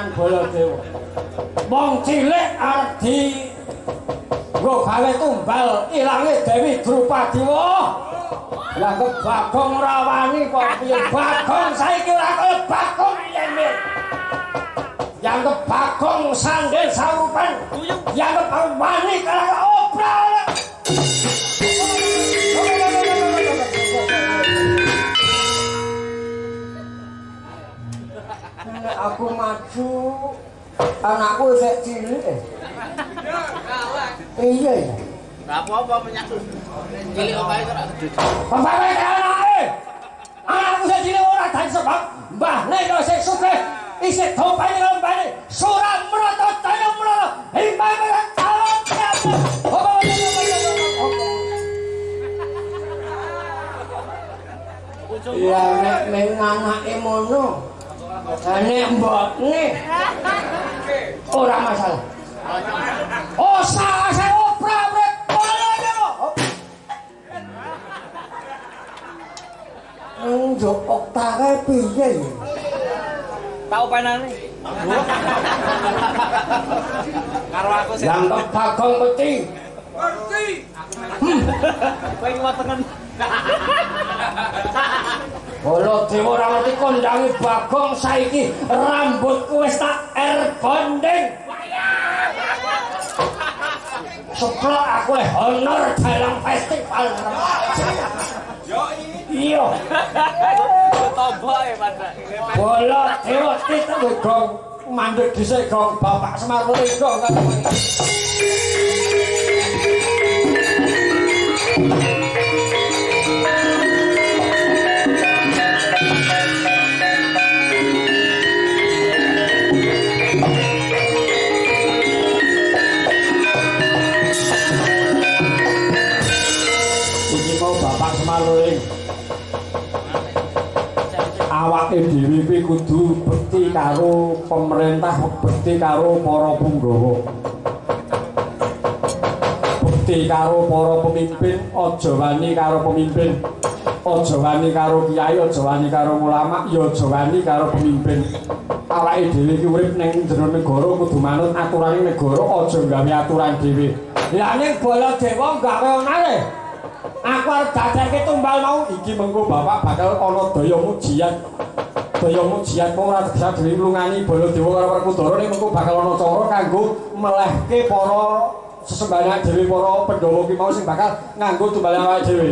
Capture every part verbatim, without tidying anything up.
Baladewa. Wong cilik arep di nggo gawe tumbal ilange Dewi Drupadiwa. Lah kok Bagong ora wani kok piye Bagong saiki ora kaya Bagong yen. Yang ke Bagong sanggil sarupan. Yang ke wani kaya obral. Aku maju anakku isih cilik eh. Iya ya. Enggak apa-apa menyatu. Cilik omahe kok ora gedhe. Pembawe anake. Anakku isih cilik ora dadi sebab mbahne kok isih sugih. Isih dopane karo mbahne. Suram mrata daya mrata. Himbang karo calon siapa. Ya nek ning anake mono. Nek mbokne ora masalah. Oh salah saya opera brek bolanya lo. Njuk oktave piye? Tau penane. Karo aku sih. Yang Bagong peti. Peti. Kowe iki wetengen. Baladewa ora ngerti kondangi Bagong saiki rambutku wis tak erbonding. Seplok aku le honor dalam festival remaja. Yo iya. Tombok e Pak. Baladewa titik gong mandek dhisik gong Bapak Semar Linggo kan. Maluling awake dhewe iki kudu bekti karo pemerintah, bekti karo para punggawa, bekti karo para pemimpin, aja wani karo pemimpin, aja wani karo kiai, aja wani karo ulama, ya aja wani karo pemimpin. Awake dhewe iki urip ning jero negara kudu manut aturane negara, aja gawe aturan dhewe. Lah ning Baladewa gawe onare. Aku arep dadarke tumbal mau iki mengko bapak bakal ana daya mujian. Daya mujian mau ora bisa dhewe nglungani Baladewa karo Werkudara ning mengko bakal ana cara kanggo melehke para sesembahan dhewe para Pandhawa ki mau sing bakal nganggo tumbal awake dhewe.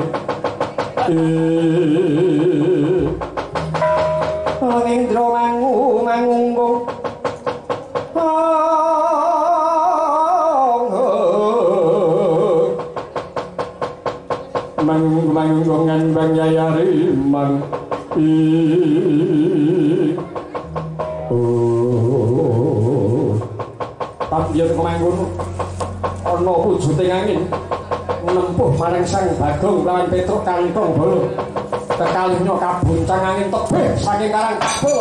Eh Indra mangu mangunggung. Manggungan bang yayari mang i oh tapi yen manggun ana wujude angin nempuh marang Sang Bagong lawan Petruk kantong bolo kekalihnya kabuncang angin tebih saking Karang Kabul.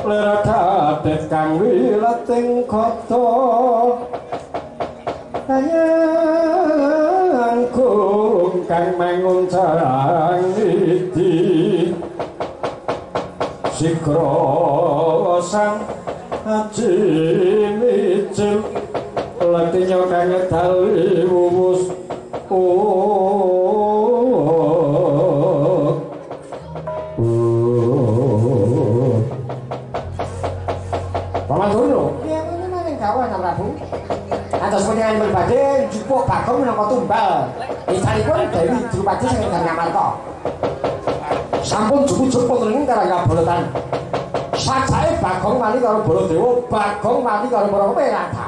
leradet kang wilating kota ayangku kang mangun sarang iki sikro sang aji micil latinya kang dali wuwus oh Paman Durna, iya ini maning gawan Kang Prabu. Atus panjenengan berbade jupuk Bagong minangka tumbal. Icanipun Dewi Drupadi sing ngedar ngamarta. Sampun jupu-jupu wonten ing Karangga Bolotan. Sajake Bagong mali karo Baladewa, Bagong mali karo para peradal.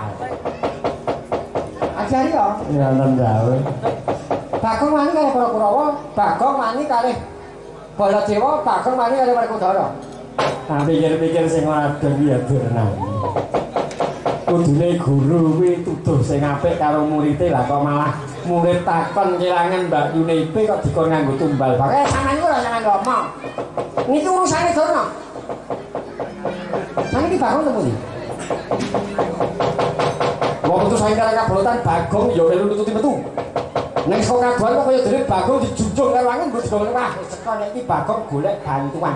Ajari yo. Ya nendhawe. Bagong mali karo para Kurawa, Bagong mali kalih Baladewa, Bagong mali karo Werkudara. Nah, pikir-pikir sing wadon ya berenang. Kudune guru kuwi tuduh sing apik karo muridé lah kok malah murid takon kelangan Mbak Yunipe kok dikon nganggo tumbal. Pokoke sampean iku ora sampean ngomong. Niki urusane Durna. Sampeyan iki Bagong temu ndi? Wong putus saking Karangga Bolotan Bagong ya melu nututi metu. Ning saka kaduan kok kaya dene Bagong dijunjung karo angin nggo digolek wah sekon iki Bagong golek bantuan.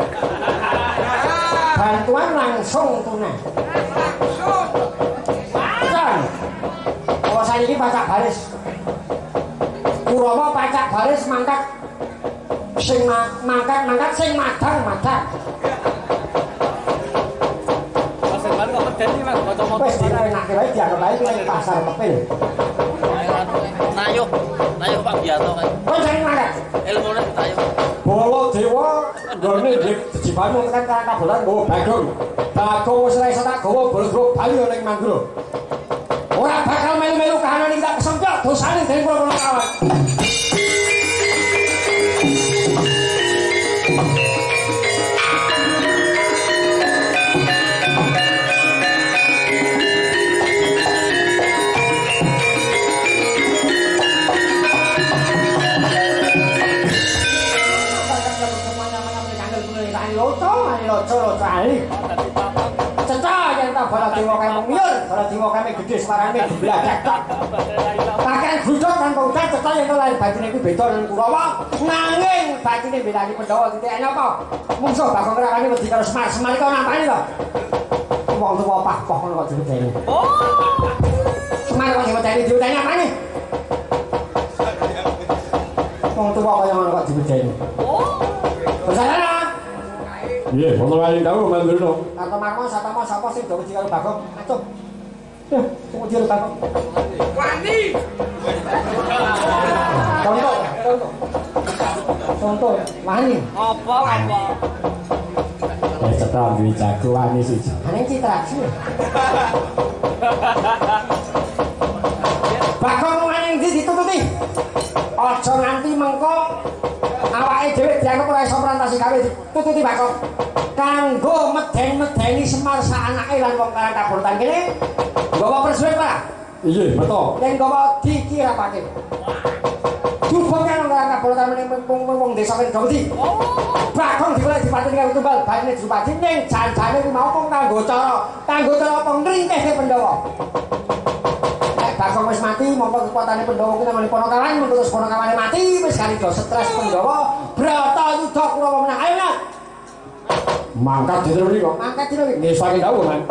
Bantuan langsung tunai. Langsung. Langsung. Kalau saya ini pacak baris. Kurawa pacak baris mangkat. Sing mangkat mangkat sing madang madang. Mas Irwan kok medeni Mas kacamata. Wis enak wae dianggap ae kuwi pasar kepil. Nayuh, nayuh Pak Bianto kan. Kowe sing mangkat. Ilmune ditayuh. Baladewa nggone dijibanmu tekan Karangga Bolotan nggawa Bagong. Bagong wis ora iso tak gawa bolo-bolo bali ning Manggro. Ora bakal melu-melu kahanan iki tak kesempet dosane dening kula kawan. Loco-loco ali. Cecah yen ta Baladewa kae mungir, Baladewa kae gedhe suarane gebladak tok. Pakaian gudhog tanpa udan cecah yen lair batine kuwi beda nang Kurawa. Nanging batine belani Pandhawa titik apa? Mungsuh Bagong Krawani wedi karo Semar, Semar iku nampani to. Wong tuwa pah-pah ngono kok diwedeni. Oh. Semar kok diwedeni diwedeni apane? Wong tuwa kaya ngono kok diwedeni. Oh. Bersana. Iya, wonten wae dawuh Mandurna. Karto Marmo satama sapa sing do wedi karo Bagong? Acuh. Ya, sing wedi karo Bagong. Wani. Contoh, contoh. Contoh, wani. Apa apa? Wis cetok duwe jago wani siji. Ane citra sih. Bagong wani ndi ditututi? Aja nganti mengko awake dhewe dianggep ora iso prantasi gawe ditututi Bagong. Kanggo meden-medeni Semar sak anake lan wong Karangga Bolotan kene nggawa persuwet ora? Iya, betul. Yen nggawa dikirapake. Dubong kan Karangga Bolotan meneng wong desa kene Dawudi. Bagong digolek dipateni karo tumbal bane Drupadi ning jan-jane kuwi mau kanggo cara kanggo cara pengringkehke Pandhawa. Nek Bagong wis mati mongko kekuatane Pandhawa kuwi namane Panakawan terus Panakawane mati wis kali do stres Pandhawa Bratayuda Kurawa menang. Ayo nak. Mangkat dina mriko. Mangkat dina iki. Nggih saking dawuh, Man.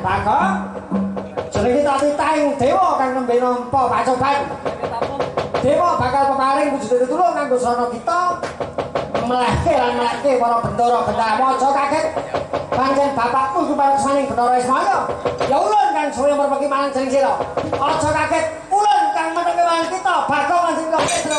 Bagong. Jeneng kita titahing dewa kang nembe nampa pacoban. Dewa bakal peparing wujud tulung kanggo srana kita. Melehke lan melehke para bendara bendara aja kaget. Pancen bapakmu iku paresmaning Bathara Ismaya. Ya ulun kang suwe merpeki marang jeneng sira. Aja kaget, ulun kang meteke marang kita Bagong lan Sindra Petro.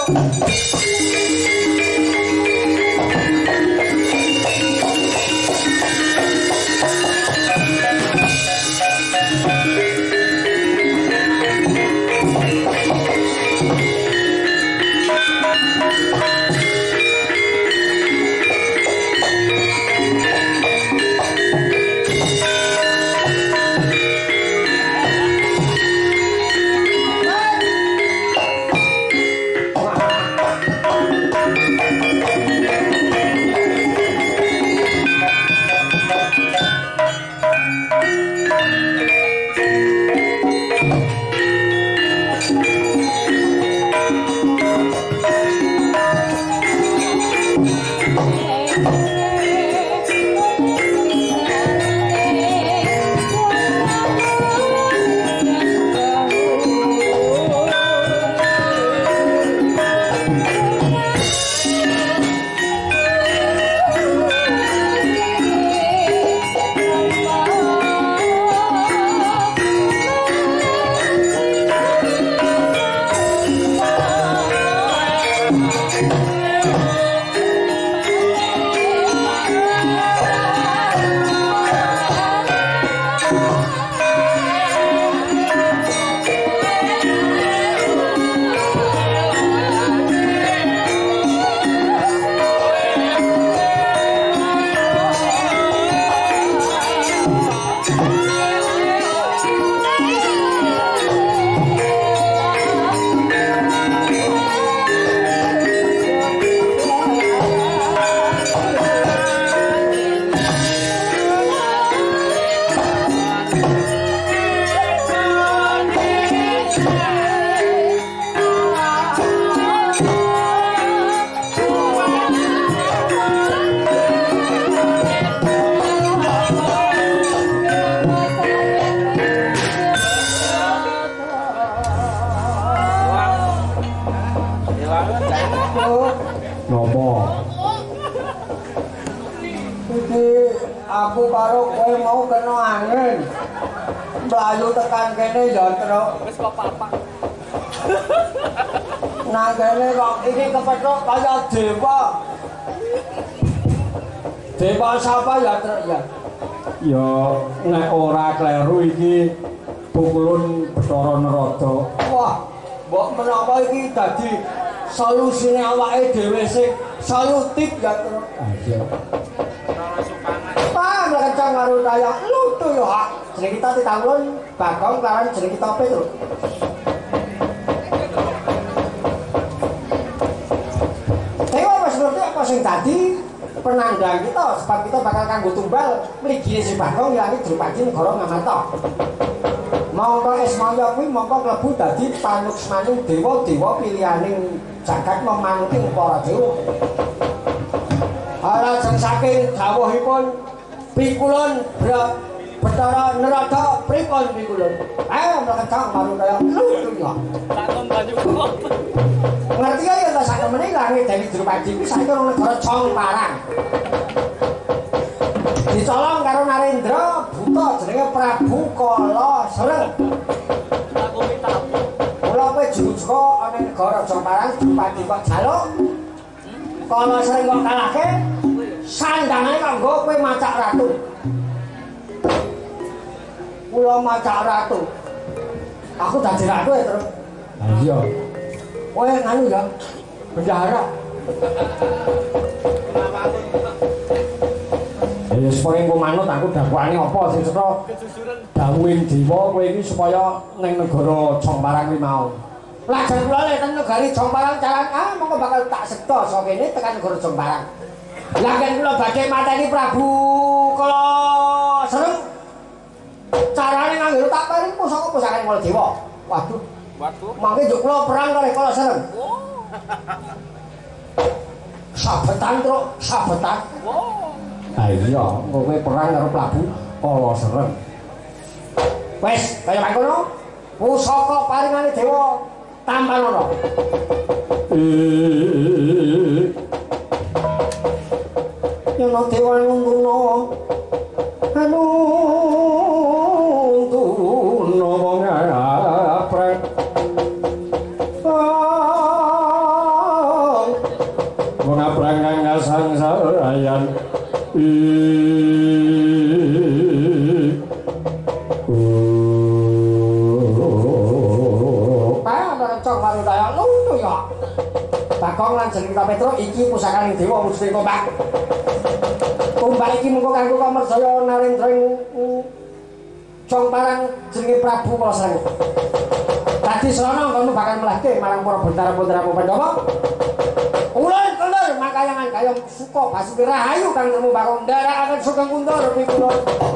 Aku karo kowe mau kena angin. Mlayu tekan kene ya truk. Wis kok papak. Nang kene kok iki kepethuk kaya dewa. Dewa sapa ya truk ya? Ya nek ora kleru iki pukulun Bathara Narada. Wah, mbok menawa iki dadi solusine awake dhewe sing solutif ya truk. Iya. Paham lah kencang karo kaya lutu yo hak. Jeneng kita Titahulun Bagong kelawan jeneng kita Petro. Dewa wis ngerti apa sing dadi penandang kita sebab kita bakal kanggo tumbal mligine si Bagong ya iki Drupadi negara Ngamarta. Mongko Ismaya kuwi mongko klebu dadi panuksmaning dewa-dewa pilihaning jagat memanuking para dewa. Lajeng saking dawuhipun pikulun Bathara Narada pripun pikulun? Ayo mleketang marang kaya lutu ya. Tak banyu kok. Ngerti ya yen sak temene langit Dewi Drupadi kuwi saiki ora negara Congparang. Dicolong karo Narendra buta jenenge Prabu Kala Sereng. Aku pitamu. Mula kowe jujuga ana negara Congparang Drupadi kok jaluk. Kala Sereng kok kalahke. Sandangane kanggo kowe macak ratu. Kula macak ratu. Aku dadi ratu ya, Terus. Ah iya. Kowe nganu ya. Bendahara. Ya supaya engko manut aku dakwahane apa sing cetha dawuhin dewa kowe iki supaya ning negara Congparang kuwi mau. Lajeng kula le teng negari Congparang jalan ah mongko bakal tak sekta saka kene tekan negara Congparang. Lah kan kula badhe mateni Prabu Kala Sereng. Carane nganggo tak paring pusaka pusakane Kala Dewa. Waduh. Waduh. Mangke njuk kula perang karo Kala Sereng. Oh. Sabetan truk, sabetan. Wow. Ah iya, kowe perang karo Prabu Kala Sereng. Wes, kaya mangkono. Pusaka paringane dewa Tampanana. Yana dewa Nunduna. Anu Nunduna wong aprek. Wong aprek kang sangsarayan. Marudaya lungguh ya. Bagong lan Jelita Petro iki pusakaning dewa wujude tombak. Tombak iki mengko kanggo kamardaya Narendra Jongparang jenenge Prabu Walasrengga. Dadi srana kono bakal melahke marang para bentara-bentara Pandhawa. Ulun kelur makayangan gayam suka Basuki Rahayu kang nemu bakal ndarakaken Sugeng Kuntur pikulo.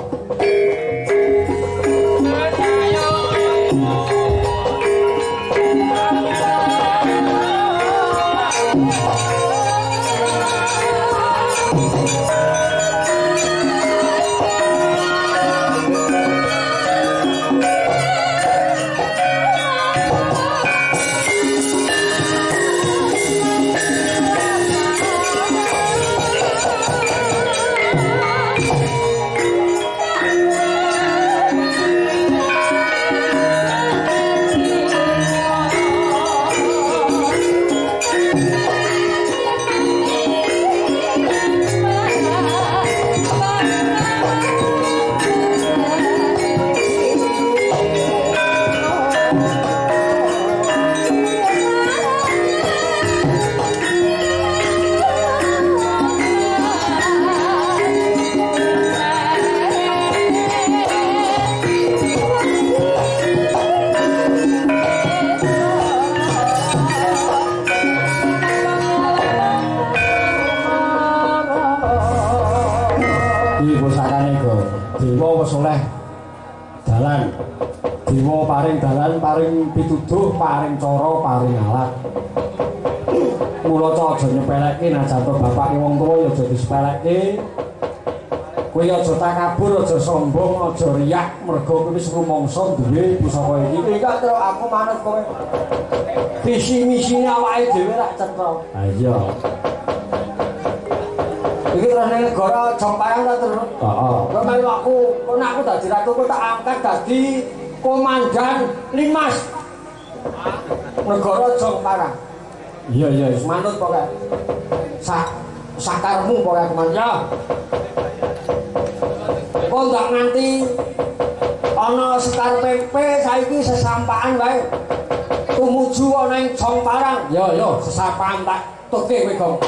Soleh dalan dewa paring dalan paring pituduh paring cara paring alat mula aja nyepelekke najan to bapake wong tuwa ya aja disepelekke kowe aja takabur aja sombong aja riyak mergo kowe wis rumangsa duwe pusaka iki iki karo aku manut kowe visi misine awake dhewe rak cetha ha iya iki rene negara Jongparang ta terus. Heeh. Kok melu aku, kok aku dadi ratu kok tak angkat dadi komandan Limas. Negara Jongparang. Iya iya wis manut pokoke. Sak sakarmu pokoke komandan. Ya. Kok ndak nganti ana sekar pempe saiki sesampaan wae. Tumuju ana ing Jongparang. Ya ya sesampaan tak tuke kowe, Gong.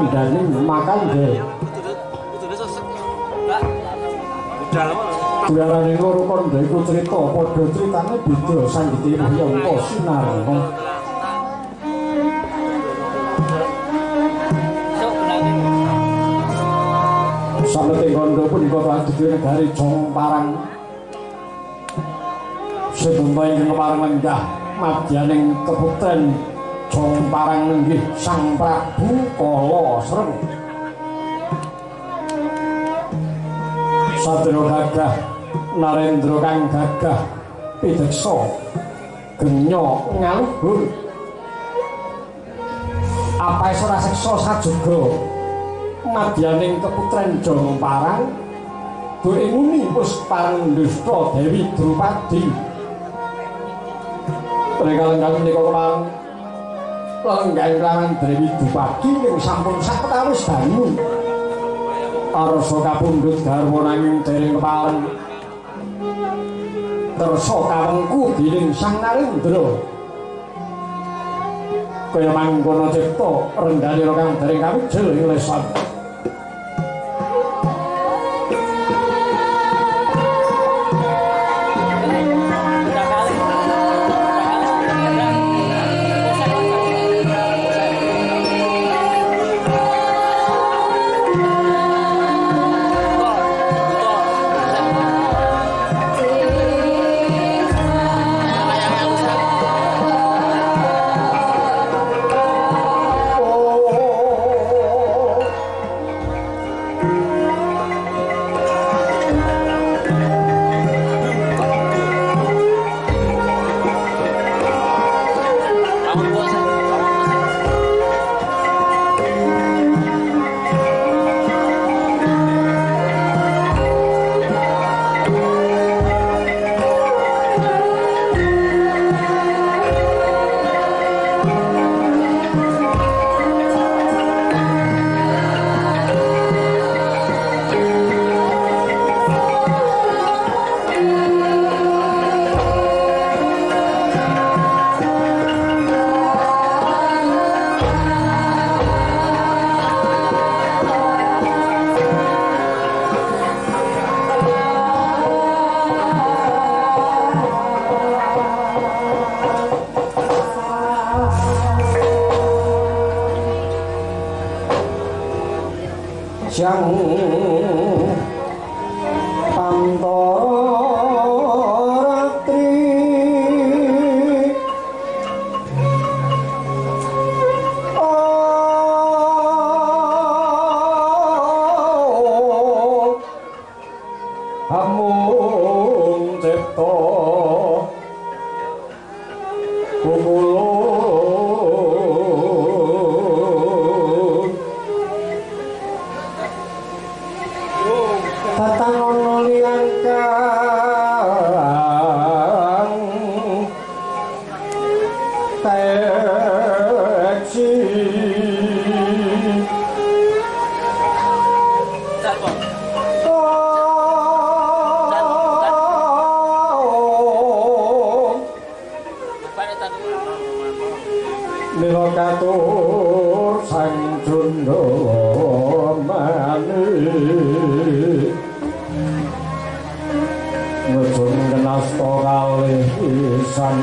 kandhaning makandhe. Diarani loro kandha iku crita padha critane beda sanggiti yangka sinar. Salete kandha punika kadhe negari Jongparang. Sedaya ingkang kepareng lenggah madyaning keputren Jongparang nenggih Sang Prabu Kala Sreng. Sadaya gagah Narendra kang gagah pideksa genya ngaluhur. Apa ora seksa sajaga madyaning keputren Jongparang duwe nguni wis pareng dusta Dewi Drupadi. Regal-regal menika kemareng lenggah kelawan Dewi Drupadi ing sampun sakawis banyu. Arsa kapundhut garwa nanging dereng kepareng kersa kawengku dening Sang Narendra. Kaya mangkono cipta rendhanira kang dereng kawijil ing lesan. Sang Pantaratri oh amung cipta katur sang Junda mani ngejun kenasta kalih pisan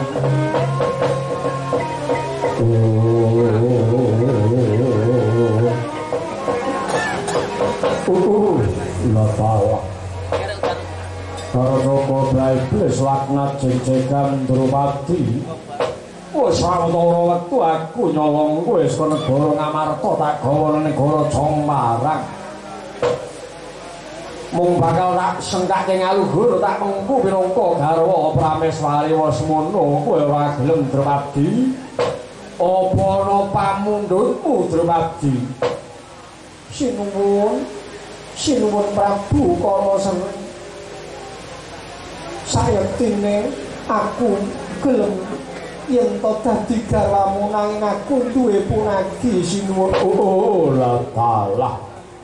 uh la pala Karoko Blaiblis laknat jengjegan Drupadi. Wis sawetara wektu aku nyolong kowe saka negara Ngamarta tak gawa nang negara Jongparang. Mung bakal tak sengkake ngaluhur tak mengku pinangka garwa Prameswari Wasmana kowe ora gelem Drupadi. Apa ana pamundhutmu Drupadi? Sinuwun, sinuwun Prabu Kala Sreng. Sayektine aku gelem yen to dadi garwamu nanging aku duwe punagi sinuwun. Oh la talah.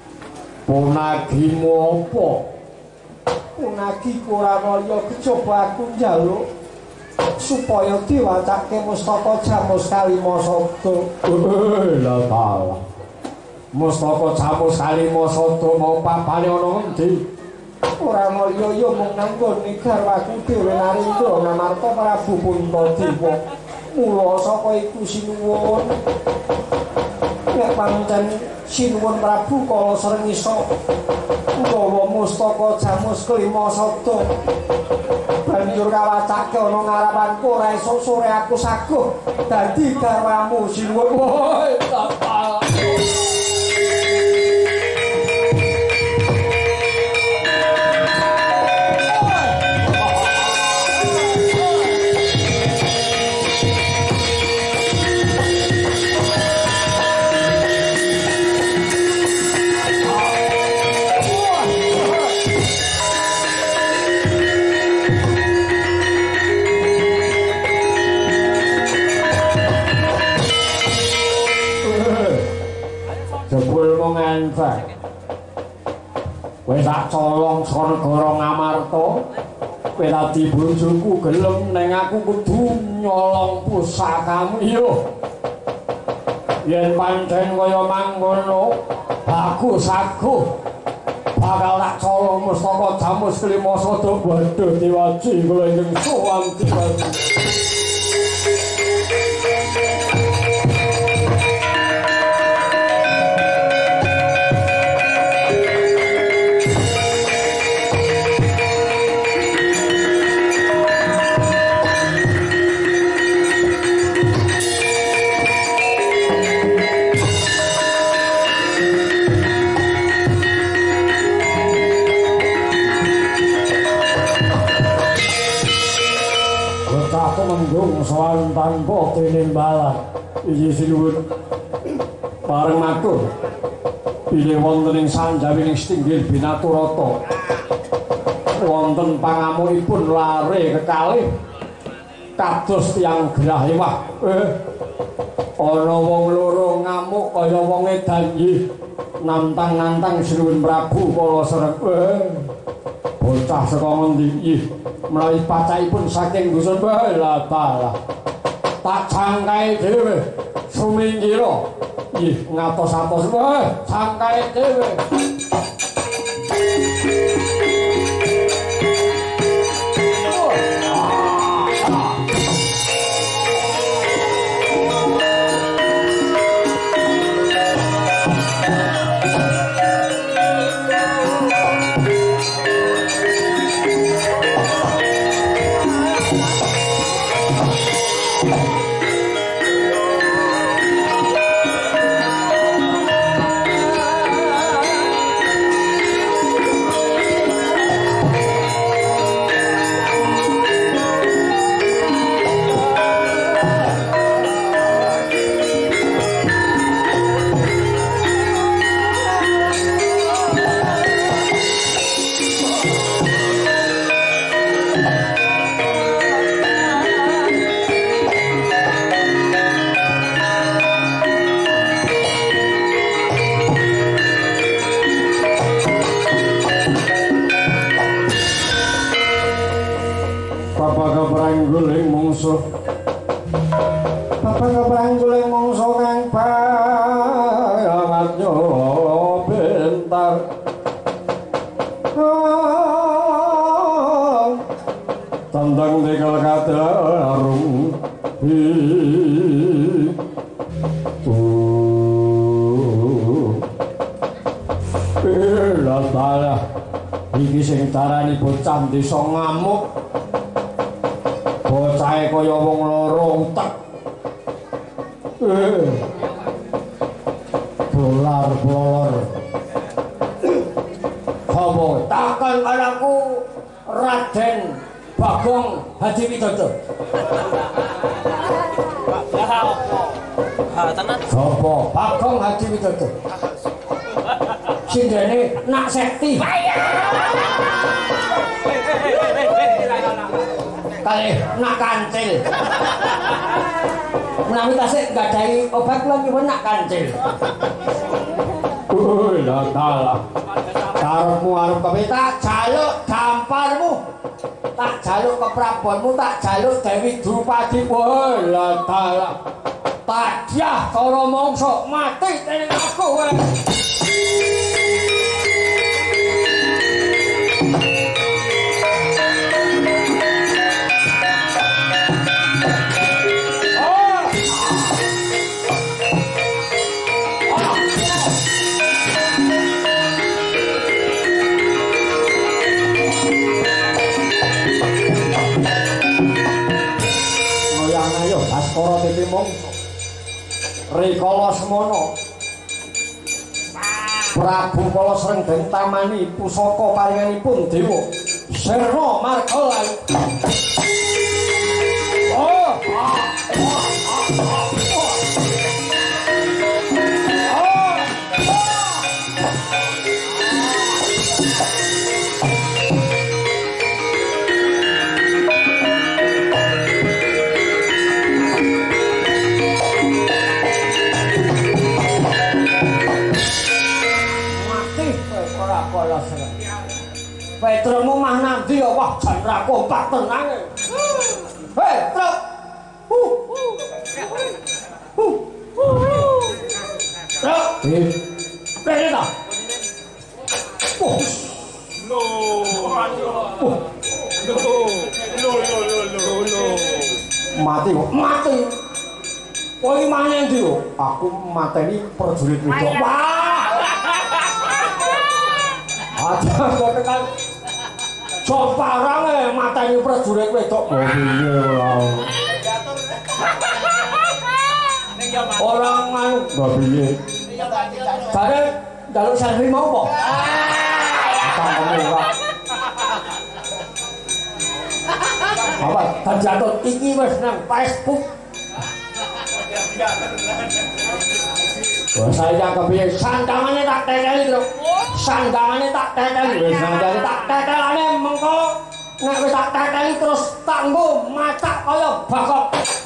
Punagimu apa? Punagiku ora kaya kejaba aku njaluk supaya diwacake mustaka Jamus Kalima Sabda. Oh la talah. Mustaka Jamus Kalima Sada mau papane ana endi? Ora mulya ya mung nanggone garwaku dhewe Narendra Ngamarta Prabu Puntadewa. Mula saka iku sinuwun nek pancen sinuwun Prabu kala srengisa nggawa mustaka Jamus Kalima Sada banjur kawacake ana ngarapanku ora esuk sore aku saguh dadi garwamu sinuwun. Woi, tapal. Kowe sak colong saka negara Ngamarta, kowe dadi bojoku gelem ning aku kudu nyolong pusakamu yo. Yen pancen kaya mangkono, bagus aku bakal tak colong mustaka Jamus Kalima Sada. Waduh Dewaji kula ingkang sowan Dewaji. Menggung soal tanpa tinimbalan iki sinuwun bareng matur bilih wonten ing sanjawining Stinggil Binaturata wonten pangamukipun lare kekalih kados tiyang gerah ewah eh ana wong loro ngamuk kaya wong edan nggih nantang-nantang sinuwun Prabu kala sereng eh bocah saka ngendi nggih menawi pacakipun saking dusun bala bala tak cangkae dhewe sumingkira nggih ngatos-atos wae cangkae dhewe. Bapak keprangguling mangsa kang banget bentar tandang tegal kadarung lah dalah iki sing darani bocah desa ngamuk bocahe kaya wong lara utek eh bolar bolor apa takon anakku Raden Bagong Hadi Widodo ha tenan apa Bagong Hadi Widodo sing dene nak sekti kali nak kancil menawi tasik gadahi obat kula nyuwun nak kancil. Woi lah dalah karepmu arep kowe tak jaluk gamparmu tak jaluk keprabonmu tak jaluk Dewi Drupadi. Woi lah dalah Tadiah cara mongso mati dening aku wae. Baskara Titi Mongso rikala semana Prabu Kala Srenggeng tamani pusaka paringanipun dewa Sirna Margalayu. Oh, Petremu mah nanti ya wah jan ra kompak tenange. Hei, truk. Huh. Huh. Truk. Eh. Bene ta? Oh. No. Oh. No. No, no, no, no, no. Mati kok, mati. Kowe maneh ndi yo? Aku mateni prajurit wedok. Wah. Aja kok tekan Joparang e mateni prajurit wedok. Oh piye ora. Orang anu lho piye. Bare njaluk selfie mau apa? Sampeyan ora. Apa kan jatuh iki wis nang Facebook. Wah saya kepiye sandangane tak tekeli lho. Sandangane tak tekeli wis sandangane tak tekelane mengko nek wis tak tekeli terus tak nggo macak kaya bakok.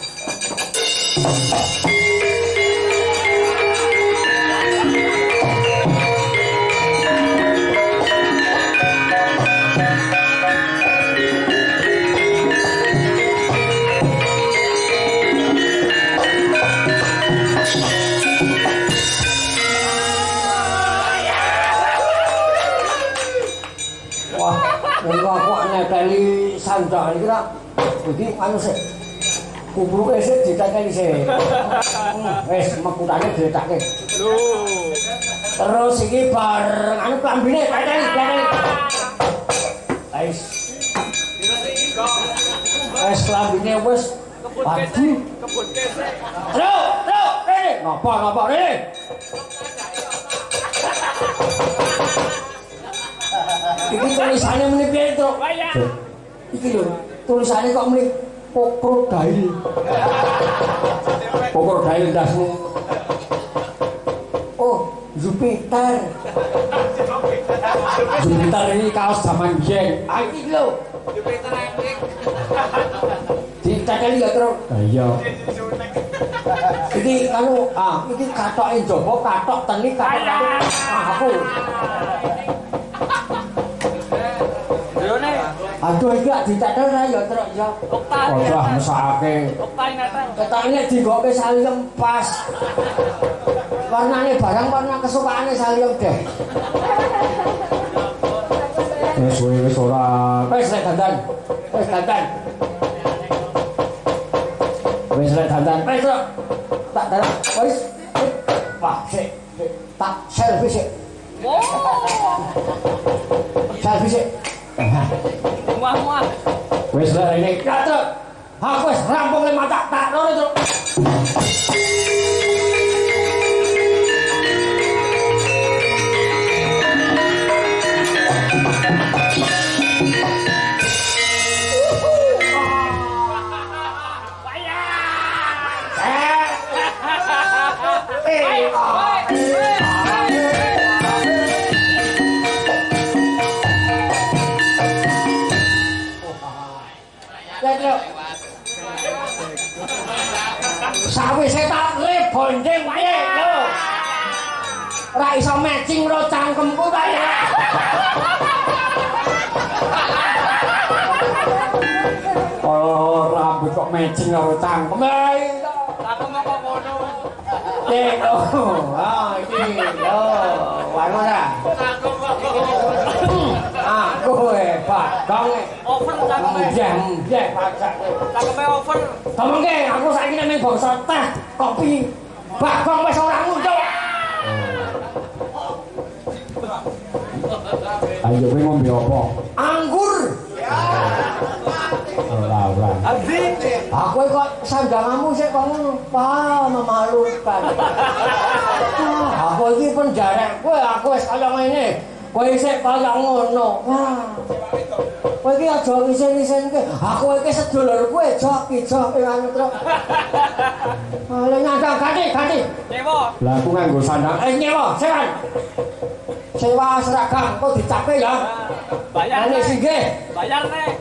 Aku nekeli sandang iki ta. Iki anu sik. Kubruke sik ditekeli sik. Wis mekutane diletake. Lho. Terus iki bar anu klambine tekeli, tekeli. Wis. Terus iki kok. Wis klambine wis kebutke sik, kebutke sik. Lho, lho, rene. Napa, napa rene? Iki tulisannya muni piye, Truk? Iki lho, tulisannya kok muni Krokodil. Krokodil ndasmu. Oh, Jupiter. Jupiter ini kaos zaman biyen. Ah iki lho. Jupiter antik. Ditekeli ya, Truk? Ah iya. Iki anu, ah iki katoke njaba, katok teni, katok teni. Ah aku. Aduh iki gak ditetel ra ya Truk ya. Ora mesake. Ketane digokke saliyem pas. Warnane barang warna kesukaane saliyem deh. Wis wis ora. Wis rek dandan. Wis dandan. Wis rek dandan. Wis Truk. Tak dalan. Wis. Wah, sik. Tak selfie sik. Oh. Selfie sik. Muah muah. Wis lah ini kata. Aku wis rampung le mata tak loro Truk. Sawise tak lep bonjeng wae lho. Ora iso matching karo cangkemku ta ya. Oh, rambut kok matching karo cangkem. Lah kok ngono. Cek oh, ah iki yo wano ta. Aku eh Bagong e. Oven cakeme. Nggih, nggih pajak. Cakeme oven. Tomongke aku saiki nek ning bangsa teh kopi Bagong wis ora muncul. Ayo kowe ngombe apa? Anggur. Ora ora. Abdi. Aku kok sandanganmu sik kok ngono. Wah, memalukan. Wah, aku iki penjarek kowe aku wis kaya ngene. Kowe sik kaya ngono. Wah. Kowe iki aja ngisen-ngisenke. Aku iki sedulur kowe joki jok anu truk. Lah nyandang ganti ganti. Nyewa. Lah aku nganggo sandang. Eh nyewa, sewan. Sewa seragam kok dicape ya. Bayar Ane nek. singgih. Bayar nek.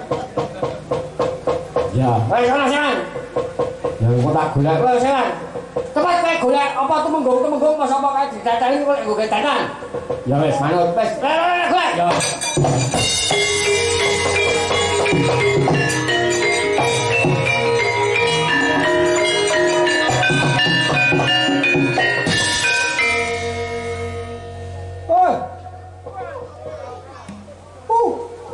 Ya, Wes ana sewan. ya kok tak golek. Wes sewan. Cepat kowe golek apa tumenggung-tumenggung pas apa kae dicacani kok lek nggo ketenan. Ya wis manut. Wes, golek. Ya. Oi. Uh,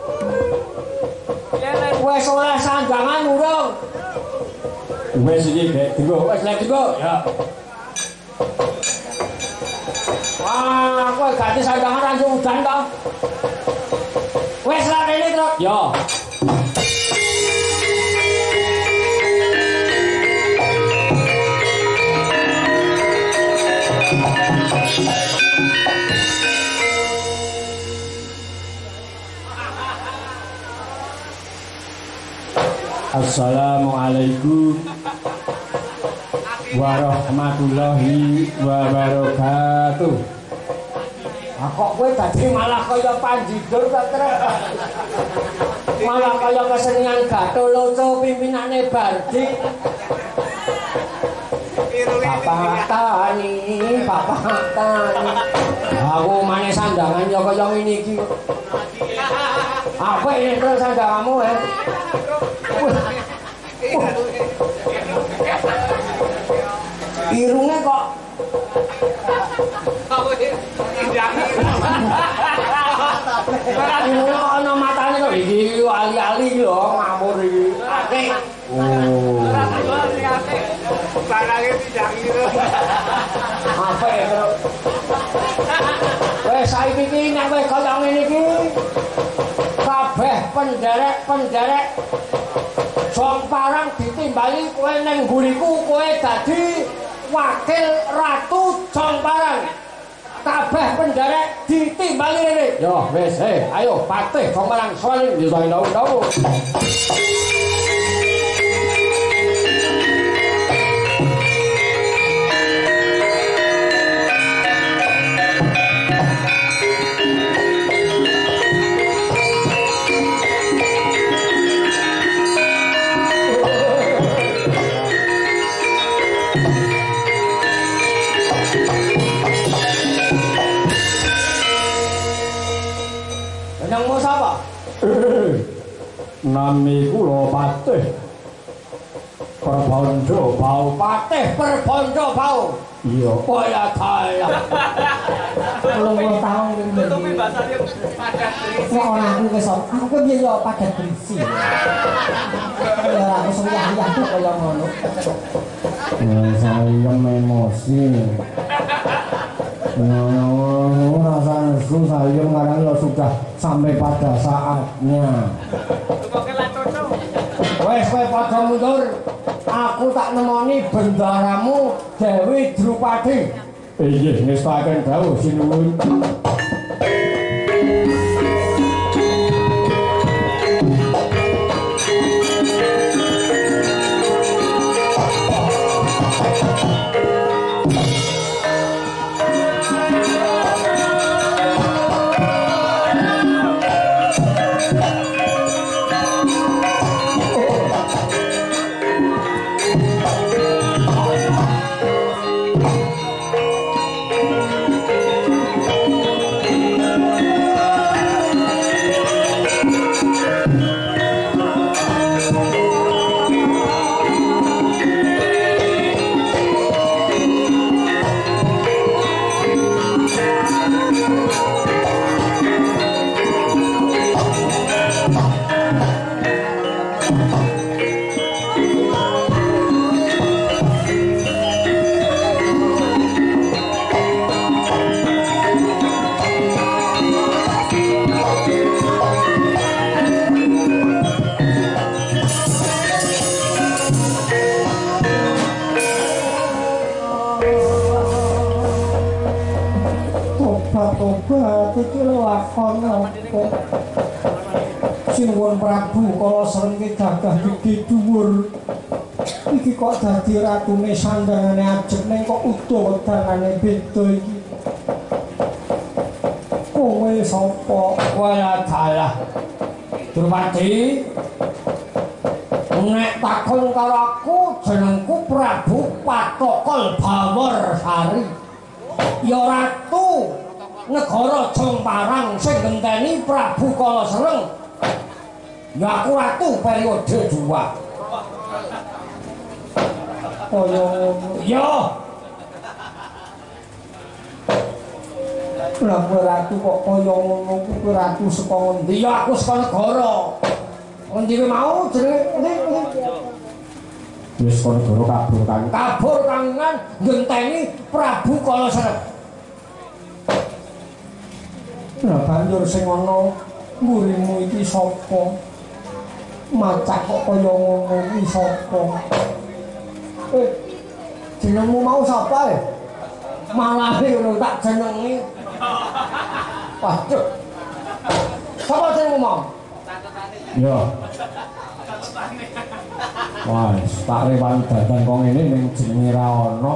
Ya nek. wes oleh sandangan urung. Wis iki gek dienggo. Wes lek iku ya. Wah, kowe ganti sandangan langsung udan to. Wes lah rene truk. Ya. Assalamualaikum warahmatullahi wabarakatuh. Ah kok kowe dadi malah kaya panjidur ta, Trek? Malah kaya kesenian Gatoloco pimpinane Bardi. Bapak Tani, Bapak Tani. Aku maneh sandangan ya kaya ngene iki. Apa ini terus sandanganmu ya? Irungnya kok irungnya kok ana matane kok iki ali-ali lho ngamur iki. Oh. Barangnya tidak gitu. Apa ya terus? Wes saiki iki nek kowe kaya ngene iki kabeh penderek-penderek Jomparan ditimbali kowe ning mburiku kowe dadi wakil ratu Jomparan. Kabeh penderek ditimbali rene. Yo wis, eh ayo patih Jomparan soalin yo ndau-ndau. Jenengmu sapa? Nami kula Patih Perbondo Bau. Patih Perbondo Bau. Iya. Kaya kaya. Belum puluh tahun ini. Tutupi bahasanya padat berisi. Wah orang aku kesok, aku ke biaya padat berisi. Ya aku suriah-riah tuh kaya ngono. Ya saya emosi. Nah, rasa nesu saya sekarang ya sudah sampai pada saatnya. Tukoknya lacoco. Wes kowe padha mundur. Aku tak nemoni bendaramu Dewi Drupadi. Inggih ngestaken dawuh sinuwun. Tobat iki lakon apa? Sinuwun Prabu kala srengenge gagah gedhe dhuwur. Iki kok dadi ratune sandangane ajeg ning kok udo wedangane beda iki. Kowe sapa? Wala dalah. Durmadi. Nek takon karo aku jenengku Prabu Patokol Bawarsari. Ya ratu negara Jongparang sing genteni Prabu Kalasreng. Ya aku ratu periode dua. Kaya ngono. Ya. Lah ratu kok kaya ngono kuwi ratu saka ngendi? Ya aku saka negara. Endi mau jenenge endi? Wis kono negara kabur kang. Kabur kangen ngenteni Prabu Kalasreng. Lah banjur sing ana mburimu iki sapa? Macak kok kaya ngono iki sapa? Eh, jenengmu mau sapa e? Malah ngono tak jenengi. Waduh. Sapa jenengmu mau? Ya. Wah, tak rewan dadan kok ngene ning jenenge ra ono.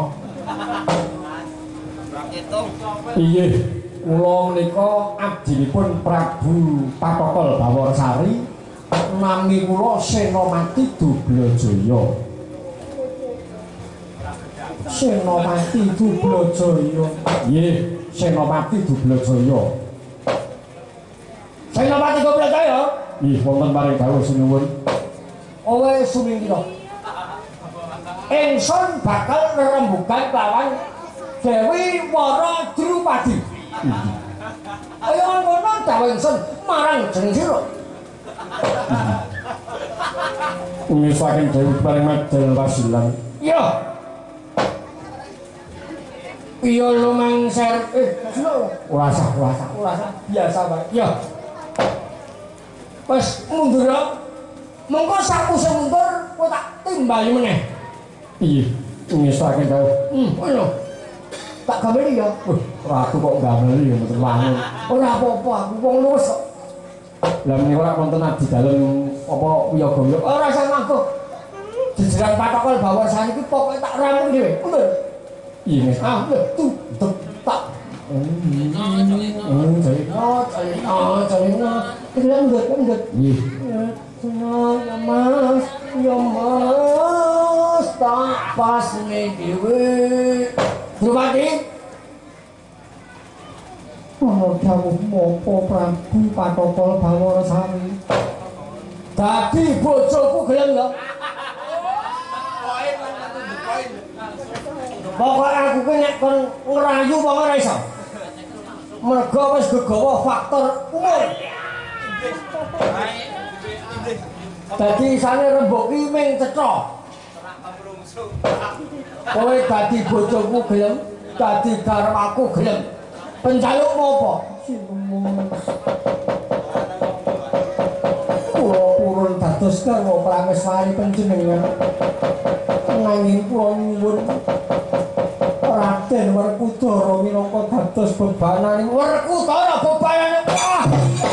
Iya, kula menika abdinipun Prabu Patokol Bawarsari, nami kula Senopati Dublajaya. Senopati Dublajaya. Nggih, Senopati Dublajaya. Senopati Dublajaya? Nggih, wonten paring dawuh sinuwun. Kowe sumingkira. Ingsun bakal ngrembugan lawan Dewi Wara Drupadi. Kaya ngono dawuh ingsun marang jeneng sira. Misaken Dewi paring medal wasilan. Iya. Iya lumangser eh ora sah, ora sah, ora sah. Biasa wae. Iya. Wes mundur ya. Monggo sakuse mundur kowe tak timbali meneh. Iya, ngesake dawuh. Hmm, ngono. Tak gameli ya. Wah, ratu kok gameli ya mboten wangun. Ora apa-apa, aku wong luwes kok. Lah menika ora wonten abdi dalem apa wiyaga. Ora usah mangko. Jejeran Patokol Bawarsari iki pokoke tak rampung dhewe. Mundur. Iya, Mas. Ah, tuh, tuh, tak. Oh, jadi, oh, jadi, oh, jadi, itu mundur, mundur. Iya. Ya mas, ya mas, tak pas nih dewe. Drupadi. Ono dawuh mopo Prabu Patokol Bawarsari. Dadi bojoku gelem ya. Pokoke aku ki nek kon ngrayu wong ora iso. Mergo wis gegawa faktor umur. Dadi isane rembug ki ming cetha. Kowe dadi bojoku gelem, dadi garwaku gelem. Penjalukmu apa? Kula purun dados garwa Prameswari panjenengan. Nanging kula nyuwun Raden Werkudara minangka dados bebanan Werkudara bebanan. Wah!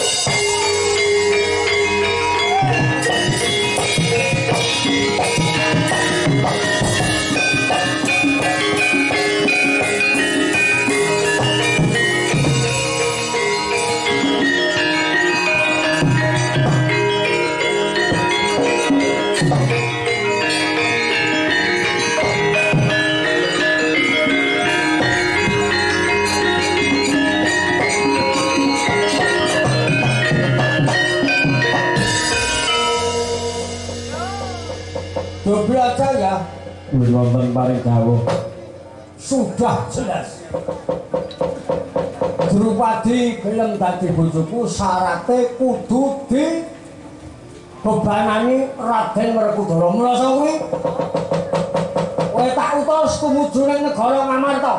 Dublajaya wonten paring dawuh sudah jelas. Drupadi gelem dadi bojoku syarate kudu di bebanani Raden Werkudara. Mula kuwi kowe tak utus tumuju ning negara Ngamarta.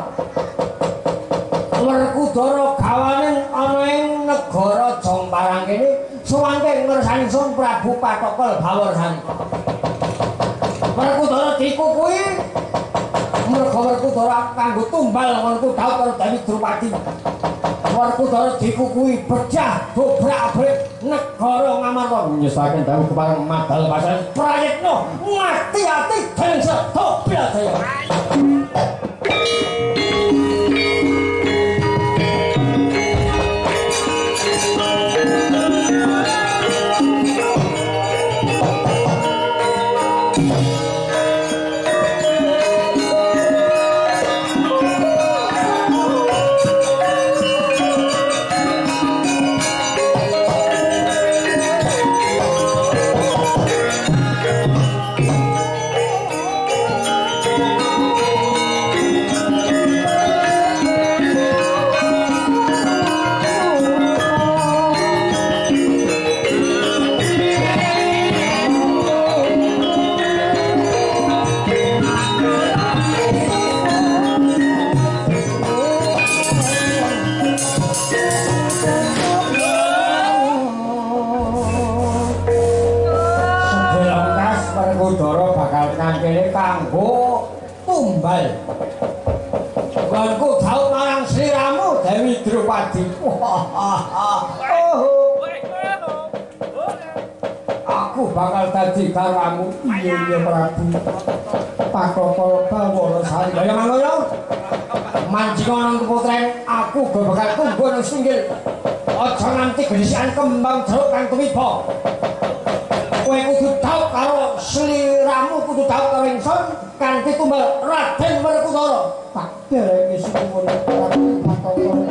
Werkudara gawane ana ing negara Jongparang kene suwangke ngersani Sun Prabu Patokol Bawarsari. Werkudara dikukui mergo Werkudara kanggo tumbal ngono ku dawuh karo Dewi Drupadi. Werkudara dikukui pecah dobrak-abrik negara Ngamarta nyesaken dawuh kepareng madal pasan Prayitna ngati-ati dengsa Dobradaya. Kanggo tumbal Gonku jauh marang sliramu Dewi Drupadi. Aku bakal dadi garwamu. Iya iya Prabu. Pakopol bawono sari kaya mangono. Manjingan putren aku go bakal tunggu nang singgil. Aja nganti gedesikan kembang jeruk kang tumiba. Kowe kudu tau karo sliramu, kudu tau karo ingsun kanthi tumbal Raden Werkudara. Tak derenge suwun Prabu Patokoro.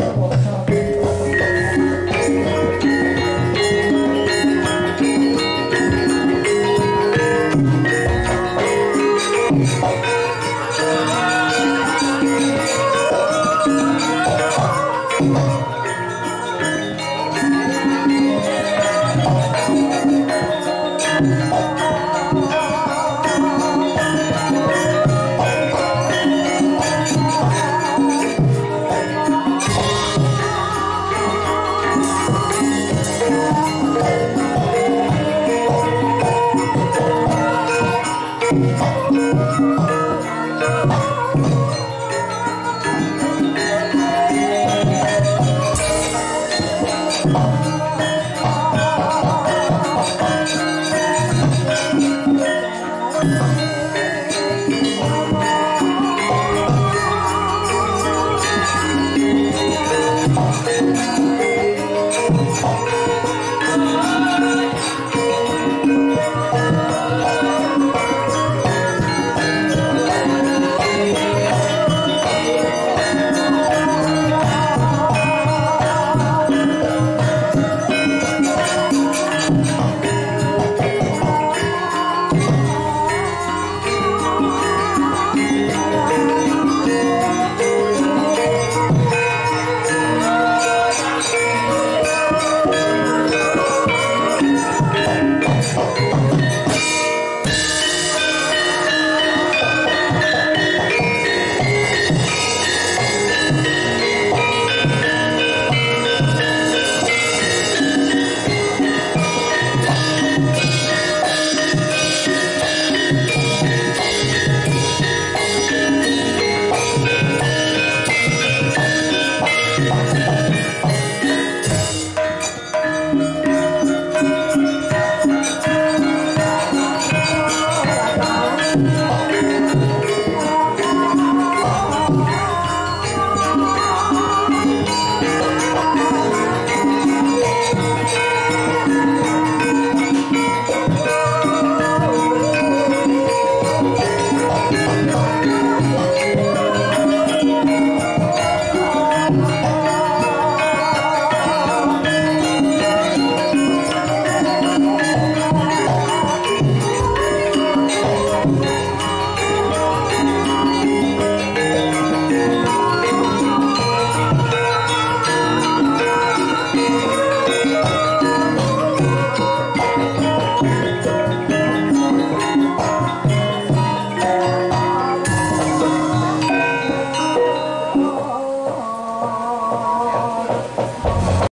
Thank you.